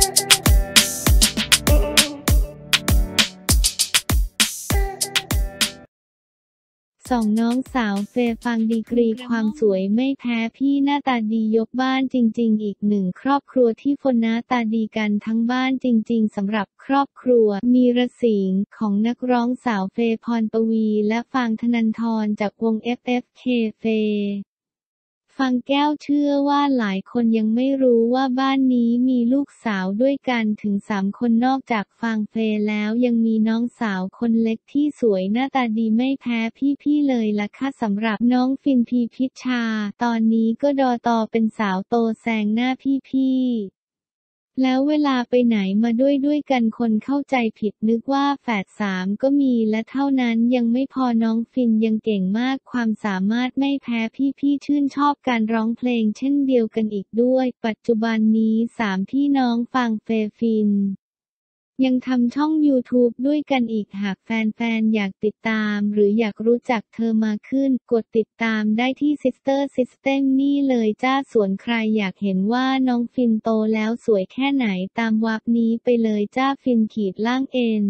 สองน้องสาวเฟย์ฟังดีกรีความสวยไม่แพ้พี่หน้าตาดียกบ้านจริงๆอีกหนึ่งครอบครัวที่คนหน้าตาดีกันทั้งบ้านจริงๆสำหรับครอบครัวมีรสิงห์ของนักร้องสาวเฟย์พรปวีและฟางธนันทรจากวง FFK เฟย์ฟังแก้วเชื่อว่าหลายคนยังไม่รู้ว่าบ้านนี้มีลูกสาวด้วยกันถึง3 คนนอกจากฟางเฟย์แล้วยังมีน้องสาวคนเล็กที่สวยหน้าตาดีไม่แพ้พี่ๆเลยล่ะค่ะสำหรับน้องฟินพีพิชชาตอนนี้ก็ดอตอเป็นสาวโตแซงหน้าพี่ๆแล้วเวลาไปไหนมาด้วยกันคนเข้าใจผิดนึกว่าแฝด3ก็มีและเท่านั้นยังไม่พอน้องฟินยังเก่งมากความสามารถไม่แพ้พี่ๆชื่นชอบการร้องเพลงเช่นเดียวกันอีกด้วยปัจจุบันนี้3พี่น้องฟางเฟย์ฟินยังทำช่อง YouTube ด้วยกันอีกหากแฟนๆอยากติดตามหรืออยากรู้จักเธอมาขึ้นกดติดตามได้ที่ Sister System นี่เลยจ้าส่วนใครอยากเห็นว่าน้องฟินโตแล้วสวยแค่ไหนตามวรรคนี้ไปเลยจ้าฟิน_N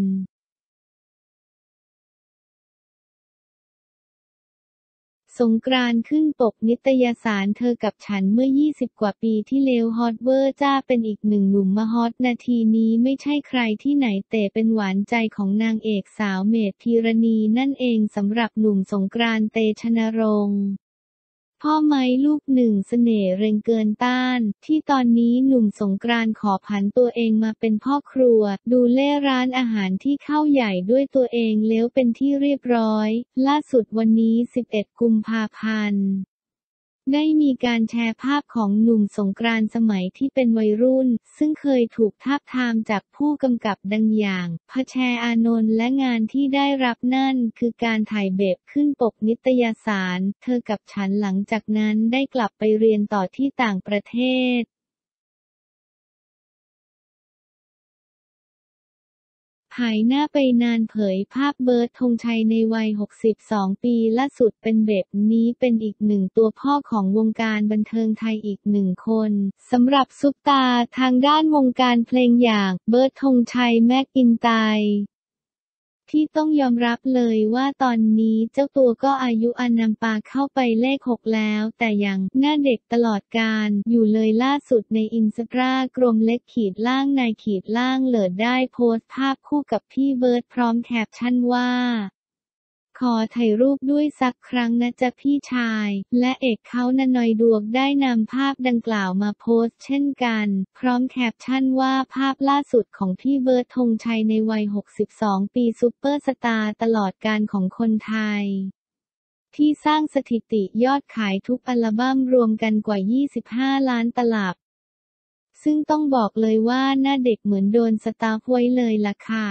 สงกรานต์ขึ้นปกนิตยสารเธอกับฉันเมื่อ20กว่าปีที่แล้วฮอตเวอร์จ้าเป็นอีกหนึ่งหนุ่มมาฮอตนาทีนี้ไม่ใช่ใครที่ไหนแต่เป็นหวานใจของนางเอกสาวเมธ พีรณีนั่นเองสำหรับหนุ่มสงกรานต์เตชะนรงค์พ่อไม้ลูกหนึ่งเสน่ห์เริงเกินต้านที่ตอนนี้หนุ่มสงกรานต์ขอผันตัวเองมาเป็นพ่อครัวดูแลร้านอาหารที่เข้าใหญ่ด้วยตัวเองแล้วเป็นที่เรียบร้อยล่าสุดวันนี้11 กุมภาพันธ์ได้มีการแชร์ภาพของหนุ่มสงกรานต์สมัยที่เป็นวัยรุ่นซึ่งเคยถูกทาบทามจากผู้กำกับดังอย่างพระแชร์อานนท์และงานที่ได้รับนั่นคือการถ่ายแบบขึ้นปกนิตยสารเธอกับฉันหลังจากนั้นได้กลับไปเรียนต่อที่ต่างประเทศหายหน้าไปนานเผยภาพเบิร์ดธงชัยในวัย62 ปีล่าสุดเป็นแบบนี้เป็นอีกหนึ่งตัวพ่อของวงการบันเทิงไทยอีกหนึ่งคนสำหรับซุปตาร์ทางด้านวงการเพลงอย่างเบิร์ดธงชัยแมคอินไตร์ที่ต้องยอมรับเลยว่าตอนนี้เจ้าตัวก็อายุอานามปาเข้าไปเลข6แล้วแต่ยังหน้าเด็กตลอดกาลอยู่เลยล่าสุดในอินสตาแกรม_Nเลิศได้โพสต์ภาพคู่กับพี่เบิร์ดพร้อมแคปชั่นว่าขอถ่ายรูปด้วยสักครั้งนะจ๊ะพี่ชายและเอกเขานนอยดวงได้นำภาพดังกล่าวมาโพสต์เช่นกันพร้อมแคปชั่นว่าภาพล่าสุดของพี่เบิร์ดธงชัยในวัย62 ปีซุปเปอร์สตาร์ตลอดกาลของคนไทยที่สร้างสถิติยอดขายทุกอัลบั้มรวมกันกว่า25 ล้านตลับซึ่งต้องบอกเลยว่าหน้าเด็กเหมือนโดนสตาร์ฟไว้เลยล่ะค่ะ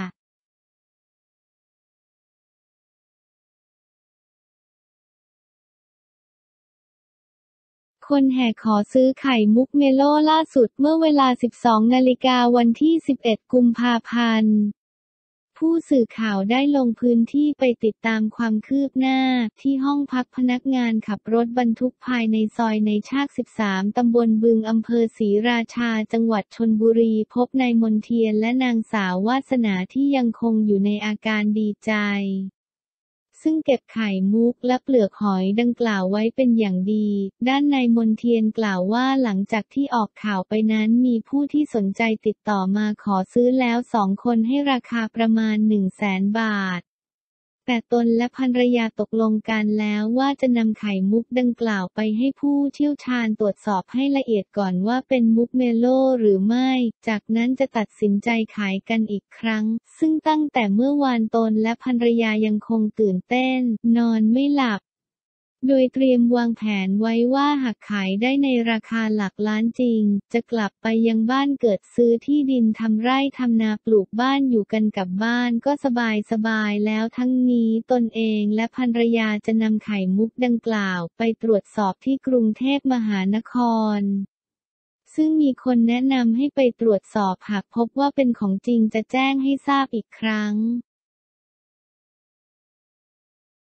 คนแห่ขอซื้อไข่มุกเมโลล่าสุดเมื่อเวลา 12 นาฬิกาวันที่ 11 กุมภาพันธ์ผู้สื่อข่าวได้ลงพื้นที่ไปติดตามความคืบหน้าที่ห้องพักพนักงานขับรถบรรทุกภายในซอยในชาก 13 ตำบลบึงอำเภอศรีราชาจังหวัดชลบุรีพบนายมนเทียนและนางสาววาสนาที่ยังคงอยู่ในอาการดีใจซึ่งเก็บไข่มุกและเปลือกหอยดังกล่าวไว้เป็นอย่างดีด้านนายมนเทียนกล่าวว่าหลังจากที่ออกข่าวไปนั้นมีผู้ที่สนใจติดต่อมาขอซื้อแล้ว2 คนให้ราคาประมาณ100,000 บาทแต่ตนและภรรยาตกลงกันแล้วว่าจะนำไข่มุกดังกล่าวไปให้ผู้เชี่ยวชาญตรวจสอบให้ละเอียดก่อนว่าเป็นมุกเมโลหรือไม่จากนั้นจะตัดสินใจขายกันอีกครั้งซึ่งตั้งแต่เมื่อวานตนและภรรยายังคงตื่นเต้นนอนไม่หลับโดยเตรียมวางแผนไว้ว่าหากขายได้ในราคาหลักล้านจริงจะกลับไปยังบ้านเกิดซื้อที่ดินทำไร่ทำนาปลูกบ้านอยู่กันกับบ้านก็สบายแล้วทั้งนี้ตนเองและภรรยาจะนำไข่มุกดังกล่าวไปตรวจสอบที่กรุงเทพมหานครซึ่งมีคนแนะนำให้ไปตรวจสอบหากพบว่าเป็นของจริงจะแจ้งให้ทราบอีกครั้ง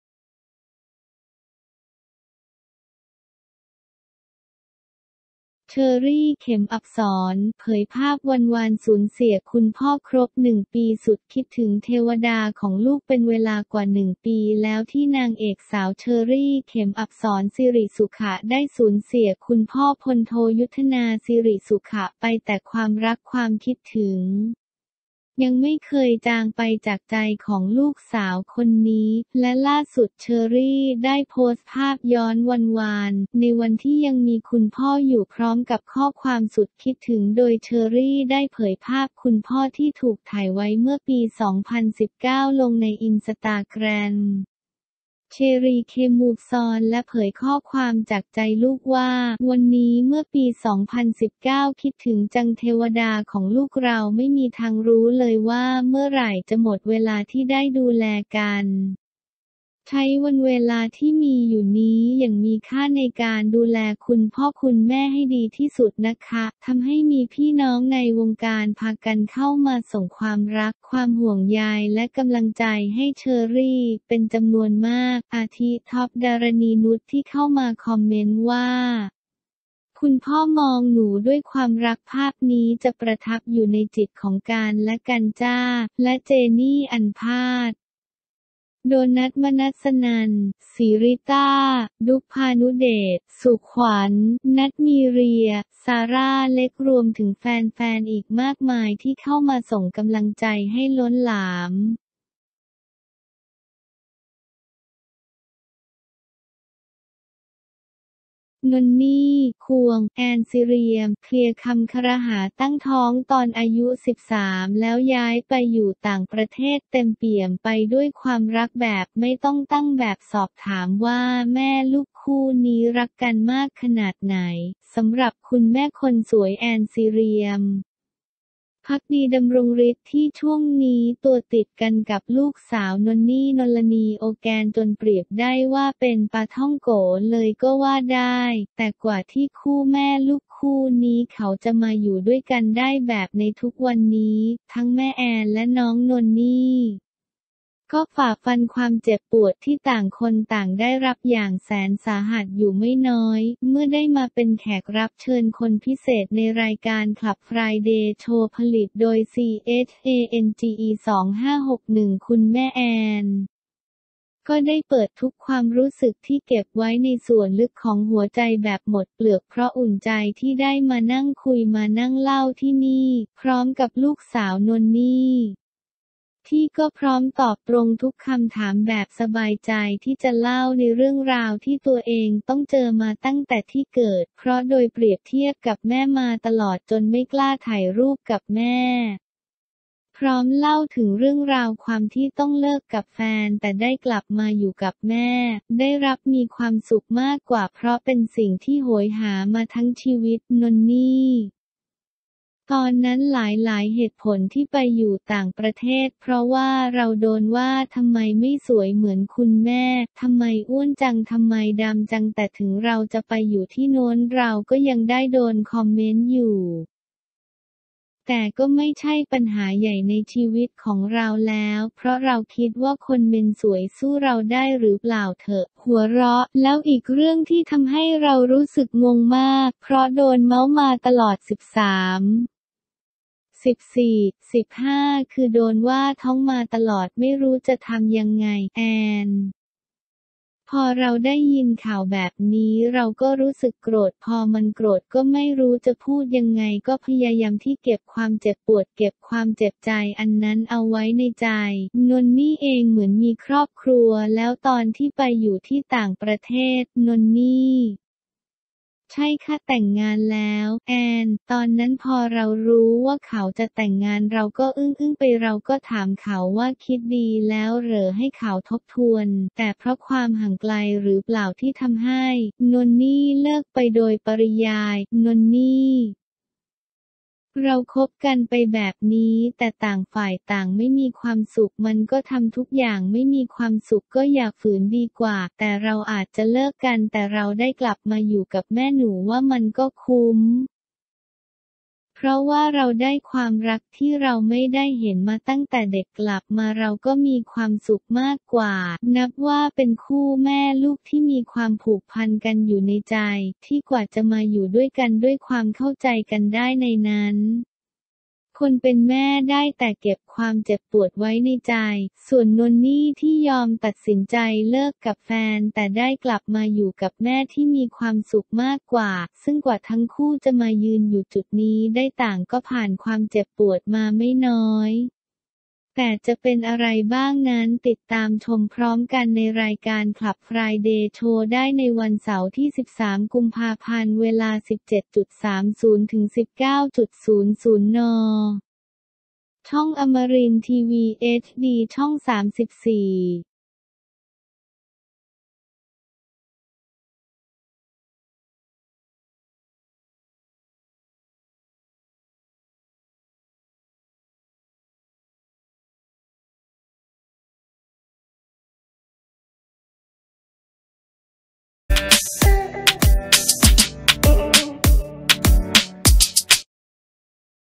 เธอรี่ เข็มอับสร เผยภาพวันวานสูญเสียคุณพ่อครบ1 ปีสุดคิดถึงเทวดาของลูกเป็นเวลากว่า1 ปีแล้วที่นางเอกสาวเชอรี่ เข็มอับสร สิริสุขะได้สูญเสียคุณพ่อพลโทยุทธนา สิริสุขะไปแต่ความรักความคิดถึงยังไม่เคยจางไปจากใจของลูกสาวคนนี้และล่าสุดเชอรี่ได้โพสต์ภาพย้อนวันวานในวันที่ยังมีคุณพ่ออยู่พร้อมกับข้อความสุดคิดถึงโดยเชอรี่ได้เผยภาพคุณพ่อที่ถูกถ่ายไว้เมื่อปี 2019 ลงในอินสตาแกรมเชรี เคมูซอนและเผยข้อความจากใจลูกว่าวันนี้เมื่อปี 2019 คิดถึงจังเทวดาของลูกเราไม่มีทางรู้เลยว่าเมื่อไหร่จะหมดเวลาที่ได้ดูแลกันใช้วันเวลาที่มีอยู่นี้อย่างมีค่าในการดูแลคุณพ่อคุณแม่ให้ดีที่สุดนะคะทำให้มีพี่น้องในวงการพากันเข้ามาส่งความรักความห่วงใยและกำลังใจให้เชอรี่เป็นจำนวนมากอาทิท็อปดารณีนุชที่เข้ามาคอมเมนต์ว่าคุณพ่อมองหนูด้วยความรักภาพนี้จะประทับอยู่ในจิตของการและกันจ้าและเจนี่อัญพาสโดนัท มนัสนันท์ ศิริต้า ดุ๊ก พานุเดช สุขวัญ นัทมีเรีย ซาร่าเล็กรวมถึงแฟนๆอีกมากมายที่เข้ามาส่งกำลังใจให้ล้นหลามนนนี่ ควง แอนซิเรียม เคลียร์คำครหาตั้งท้องตอนอายุ 13 แล้วย้ายไปอยู่ต่างประเทศเต็มเปี่ยมไปด้วยความรักแบบไม่ต้องตั้งแบบสอบถามว่าแม่ลูกคู่นี้รักกันมากขนาดไหนสำหรับคุณแม่คนสวยแอนซิเรียมภักดีดำรงฤทธิ์ที่ช่วงนี้ตัวติดกันกับลูกสาวนนนี่ นลนี โอแกนจนเปรียบได้ว่าเป็นปลาท่องโกเลยก็ว่าได้แต่กว่าที่คู่แม่ลูกคู่นี้เขาจะมาอยู่ด้วยกันได้แบบในทุกวันนี้ทั้งแม่แอนและน้องนนนี่ก็ฝ่าฟันความเจ็บปวดที่ต่างคนต่างได้รับอย่างแสนสาหัสอยู่ไม่น้อยเมื่อได้มาเป็นแขกรับเชิญคนพิเศษในรายการ Club Friday Show ผลิตโดย CHANGE 2561 คุณแม่แอนก็ได้เปิดทุกความรู้สึกที่เก็บไว้ในส่วนลึกของหัวใจแบบหมดเปลือกเพราะอุ่นใจที่ได้มานั่งคุยมานั่งเล่าที่นี่พร้อมกับลูกสาวนนนี่ที่ก็พร้อมตอบตรงทุกคำถามแบบสบายใจที่จะเล่าในเรื่องราวที่ตัวเองต้องเจอมาตั้งแต่ที่เกิดเพราะโดยเปรียบเทียบกับแม่มาตลอดจนไม่กล้าถ่ายรูปกับแม่พร้อมเล่าถึงเรื่องราวความที่ต้องเลิกกับแฟนแต่ได้กลับมาอยู่กับแม่ได้รับมีความสุขมากกว่าเพราะเป็นสิ่งที่โหยหามาทั้งชีวิตนนนี่ตอนนั้นหลายเหตุผลที่ไปอยู่ต่างประเทศเพราะว่าเราโดนว่าทำไมไม่สวยเหมือนคุณแม่ทำไมอ้วนจังทำไมดำจังแต่ถึงเราจะไปอยู่ที่โน้นเราก็ยังได้โดนคอมเมนต์อยู่แต่ก็ไม่ใช่ปัญหาใหญ่ในชีวิตของเราแล้วเพราะเราคิดว่าคนเป็นสวยสู้เราได้หรือเปล่าเถอะหัวเราะแล้วอีกเรื่องที่ทำให้เรารู้สึกงงมากเพราะโดนเม้ามาตลอด13 14 15คือโดนว่าท้องมาตลอดไม่รู้จะทำยังไงแอนพอเราได้ยินข่าวแบบนี้เราก็รู้สึกโกรธพอมันโกรธก็ไม่รู้จะพูดยังไงก็พยายามที่เก็บความเจ็บปวดเก็บความเจ็บใจอันนั้นเอาไว้ในใจนนนี่เองเหมือนมีครอบครัวแล้วตอนที่ไปอยู่ที่ต่างประเทศนนนี่ใช่ค่ะแต่งงานแล้วแอนตอนนั้นพอเรารู้ว่าเขาจะแต่งงานเราก็อึ้งไปเราก็ถามเขาว่าคิดดีแล้วเหรอให้เขาทบทวนแต่เพราะความห่างไกลหรือเปล่าที่ทำให้นนนี่เลิกไปโดยปริยายนนนี่เราคบกันไปแบบนี้แต่ต่างฝ่ายต่างไม่มีความสุขมันก็ทำทุกอย่างไม่มีความสุขก็อยากฝืนดีกว่าแต่เราอาจจะเลิกกันแต่เราได้กลับมาอยู่กับแม่หนูว่ามันก็คุ้มเพราะว่าเราได้ความรักที่เราไม่ได้เห็นมาตั้งแต่เด็กกลับมาเราก็มีความสุขมากกว่านับว่าเป็นคู่แม่ลูกที่มีความผูกพันกันอยู่ในใจที่กว่าจะมาอยู่ด้วยกันด้วยความเข้าใจกันได้ในนั้นคนเป็นแม่ได้แต่เก็บความเจ็บปวดไว้ในใจส่วนนนนี่ที่ยอมตัดสินใจเลิกกับแฟนแต่ได้กลับมาอยู่กับแม่ที่มีความสุขมากกว่าซึ่งกว่าทั้งคู่จะมายืนอยู่จุดนี้ได้ต่างก็ผ่านความเจ็บปวดมาไม่น้อยแต่จะเป็นอะไรบ้างนั้นติดตามชมพร้อมกันในรายการ Club Friday Show ได้ในวันเสาร์ที่ 13 กุมภาพันธ์เวลา 17.30 ถึง 19.00 น.ช่องอมรินทร์ทีวี HD ช่อง 34